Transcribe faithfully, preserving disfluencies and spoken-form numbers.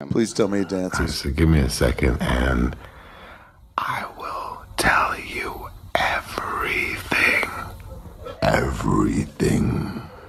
Please tell me he dances. So give me a second and I will tell you everything. Everything.